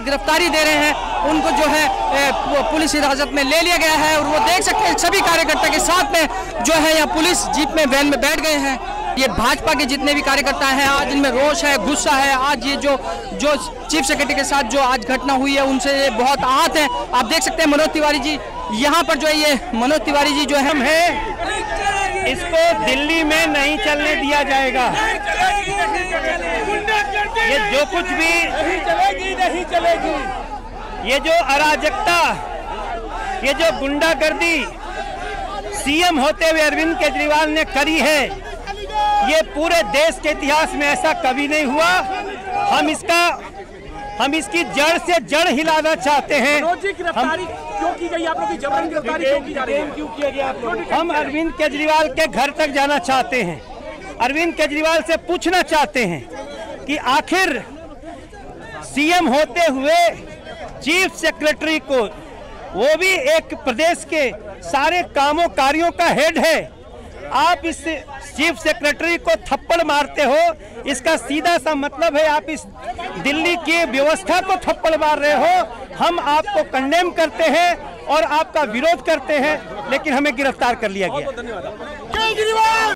गिरफ्तारी दे रहे हैं उनको जो है पुलिस हिरासत में ले लिया गया है और वो देख सकते हैं सभी कार्यकर्ता के साथ में जो है यहाँ पुलिस जीप में वैन में बैठ गए हैं। ये भाजपा के जितने भी कार्यकर्ता हैं आज इनमें रोष है, गुस्सा है। आज ये जो चीफ सेक्रेटरी के साथ जो आज घटना हुई है उनसे ये बहुत आहत हैं। आप देख सकते हैं मनोज तिवारी जी यहाँ पर जो है ये मनोज तिवारी जी जो है इसको दिल्ली में नहीं चलने दिया जाएगा। ये जो कुछ भी नहीं चलेगी। ये जो अराजकता, ये जो गुंडागर्दी सीएम होते हुए अरविंद केजरीवाल ने करी है, ये पूरे देश के इतिहास में ऐसा कभी नहीं हुआ। हम इसकी जड़ से जड़ हिलाना चाहते हैं। गिरफ्तारी क्यों की गई? आप लोगों की जबरन गिरफ्तारी क्यों की जा रही है? क्यों किया गया आप लोग? हम अरविंद केजरीवाल के घर तक जाना चाहते हैं। अरविंद केजरीवाल से पूछना चाहते हैं कि आखिर सीएम होते हुए चीफ सेक्रेटरी को, वो भी एक प्रदेश के सारे कामों कार्यों का हेड है, आप इस चीफ सेक्रेटरी को थप्पड़ मारते हो, इसका सीधा सा मतलब है आप इस दिल्ली की व्यवस्था को थप्पड़ मार रहे हो। हम आपको कंडेम करते हैं और आपका विरोध करते हैं, लेकिन हमें गिरफ्तार कर लिया गया।